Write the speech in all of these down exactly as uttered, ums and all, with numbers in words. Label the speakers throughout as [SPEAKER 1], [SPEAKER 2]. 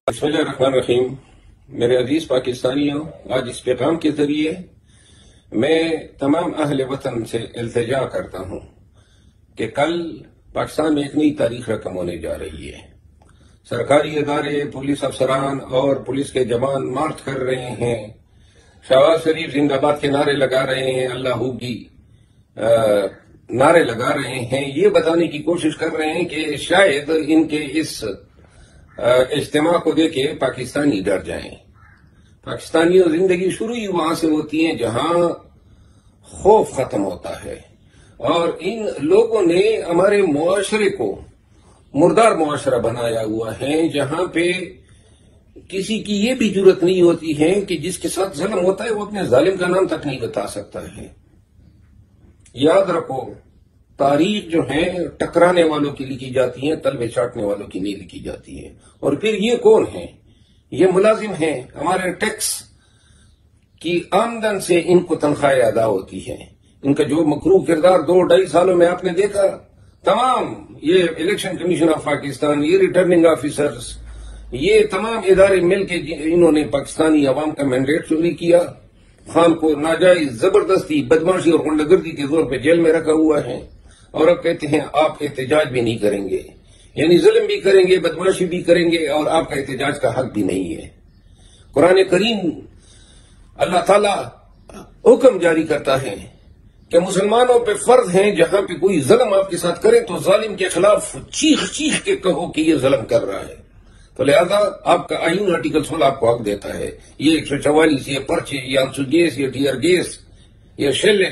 [SPEAKER 1] بسم اللہ الرحمن الرحیم۔ میرے عزیز پاکستانیوں، آج اس پیغام کے ذریعے میں تمام اہل وطن سے التجا کرتا ہوں کہ کل پاکستان میں ایک نئی تاریخ رقم ہونے جا رہی ہے۔ سرکاری ادارے، پولیس افسران اور پولیس کے جوان مارچ کر رہے ہیں، شہباز شریف زندہ باد کے نعرے لگا رہے ہیں، اللہ کی نعرے لگا رہے ہیں، یہ بتانے کی کوشش کر رہے ہیں کہ شاید ان کے اس اجتماع کو دیکھ کے پاکستانی ڈر جائیں۔ پاکستانیوں زندگی شروع ہی وہاں سے ہوتی ہے جہاں خوف ختم ہوتا ہے، اور ان لوگوں نے ہمارے معاشرے کو مردار معاشرہ بنایا ہوا ہے، جہاں پہ کسی کی یہ بھی جرت نہیں ہوتی ہے کہ جس کے ساتھ ظلم ہوتا ہے وہ اپنے ظالم کا نام تک نہیں بتا سکتا ہے۔ یاد رکھو، تاریخ جو ہے ٹکرانے والوں کی لکھی جاتی ہے، تلوے چاٹنے والوں کی نہیں لکھی جاتی ہے۔ اور پھر یہ کون ہیں؟ یہ ملازم ہیں، ہمارے ٹیکس کی آمدن سے ان کو تنخواہیں ادا ہوتی ہیں۔ ان کا جو مکروہ کردار دو ڈھائی سالوں میں آپ نے دیکھا، تمام یہ الیکشن کمیشن آف پاکستان، یہ ریٹرننگ آفیسرز، یہ تمام ادارے مل کے انہوں نے پاکستانی عوام کا مینڈیٹ چوری کیا، خان کو ناجائز زبردستی بدماشی اور غنڈہ گردی کے زور پہ جیل میں رکھا ہوا ہے، اور اب کہتے ہیں آپ احتجاج بھی نہیں کریں گے، یعنی ظلم بھی کریں گے، بدماشی بھی کریں گے، اور آپ کا احتجاج کا حق بھی نہیں ہے۔ قرآن کریم اللہ تعالی حکم جاری کرتا ہے کہ مسلمانوں پہ فرض ہیں جہاں پہ کوئی ظلم آپ کے ساتھ کرے تو ظالم کے خلاف چیخ چیخ کے کہو کہ یہ ظلم کر رہا ہے۔ تو لہذا آپ کا آئین آرٹیکل سولہ آپ کو حق دیتا ہے، یہ ایک سو چوالیس، یہ پرچے، یہ آنسو گیس، یہ ٹیئر گیس، یہ شیلے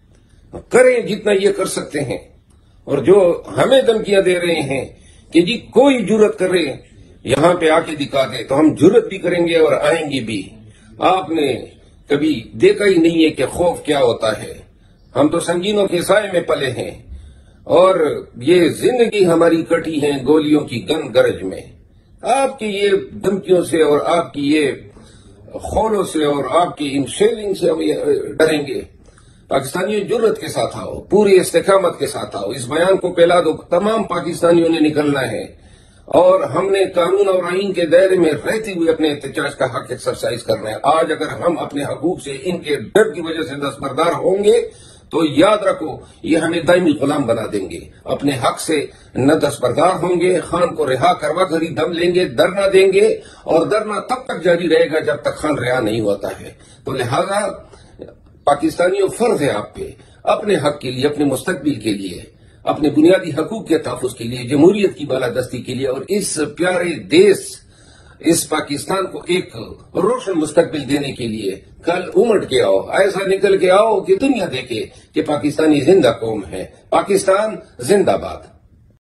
[SPEAKER 1] کریں جتنا یہ کر سکتے ہیں۔ اور جو ہمیں دھمکیاں دے رہے ہیں کہ جی کوئی جرت کرے یہاں پہ آ کے دکھا دے، تو ہم جرت بھی کریں گے اور آئیں گے بھی۔ آپ نے کبھی دیکھا ہی نہیں ہے کہ خوف کیا ہوتا ہے۔ ہم تو سنگینوں کے سائے میں پلے ہیں، اور یہ زندگی ہماری کٹی ہے گولیوں کی گن گرج میں۔ آپ کی یہ دھمکیوں سے اور آپ کی یہ خولوں سے اور آپ کی ان شیلنگ سے ہم ڈریں گے؟ پاکستانیوں جرت کے ساتھ آؤ، پوری استقامت کے ساتھ آؤ، اس بیان کو پھیلا دو، تمام پاکستانیوں نے نکلنا ہے، اور ہم نے قانون اور آئین کے دائرے میں رہتے ہوئے اپنے احتجاج کا حق ایکسرسائز کرنا ہے۔ آج اگر ہم اپنے حقوق سے ان کے ڈر کی وجہ سے دستبردار ہوں گے تو یاد رکھو یہ ہمیں دائمی غلام بنا دیں گے۔ اپنے حق سے نہ دستبردار ہوں گے، خان کو رہا کروا کر ہی دم لیں گے، دھرنا دیں گے، اور دھرنا تب تک جاری رہے گا جب تک خان رہا نہیں ہوتا ہے۔ تو لہذا پاکستانیوں فرض ہے آپ پہ اپنے حق کے لیے، اپنے مستقبل کے لیے، اپنے بنیادی حقوق کے تحفظ کے لیے، جمہوریت کی بالادستی کے لیے، اور اس پیارے دیش اس پاکستان کو ایک روشن مستقبل دینے کے لیے کل امٹ کے آؤ، ایسا نکل کے آؤ کہ دنیا دیکھے کہ پاکستانی زندہ قوم ہے۔ پاکستان زندہ باد۔